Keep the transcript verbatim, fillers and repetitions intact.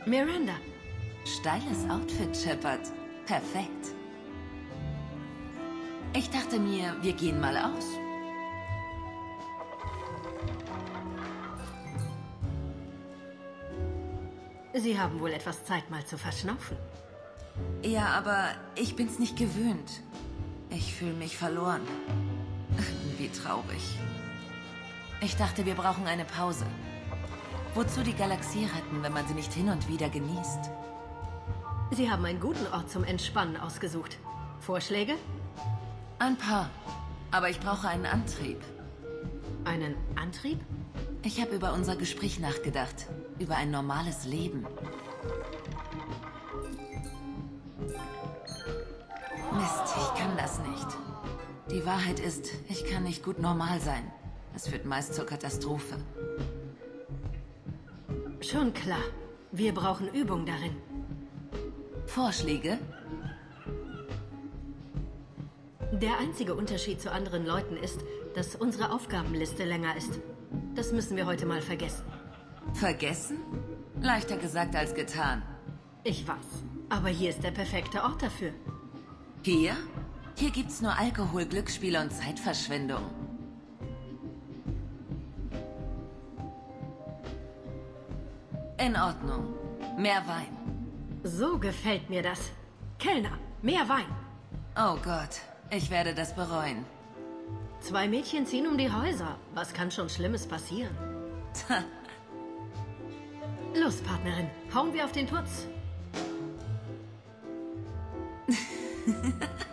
Miranda. Steiles Outfit, Shepard. Perfekt. Ich dachte mir, wir gehen mal aus. Sie haben wohl etwas Zeit, mal zu verschnaufen. Ja, aber ich bin's nicht gewöhnt. Ich fühle mich verloren. Wie traurig. Ich dachte, wir brauchen eine Pause. Wozu die Galaxie retten, wenn man sie nicht hin und wieder genießt? Sie haben einen guten Ort zum Entspannen ausgesucht. Vorschläge? Ein paar. Aber ich brauche einen Antrieb. Einen Antrieb? Ich habe über unser Gespräch nachgedacht. Über ein normales Leben. Mist, ich kann das nicht. Die Wahrheit ist, ich kann nicht gut normal sein. Es führt meist zur Katastrophe. Schon klar. Wir brauchen Übung darin. Vorschläge? Der einzige Unterschied zu anderen Leuten ist, dass unsere Aufgabenliste länger ist. Das müssen wir heute mal vergessen. Vergessen? Leichter gesagt als getan. Ich weiß. Aber hier ist der perfekte Ort dafür. Hier? Hier gibt's nur Alkohol, Glücksspiele und Zeitverschwendung. In Ordnung. Mehr Wein. So gefällt mir das. Kellner, mehr Wein. Oh Gott, ich werde das bereuen. Zwei Mädchen ziehen um die Häuser. Was kann schon Schlimmes passieren? Los, Partnerin, hauen wir auf den Putz.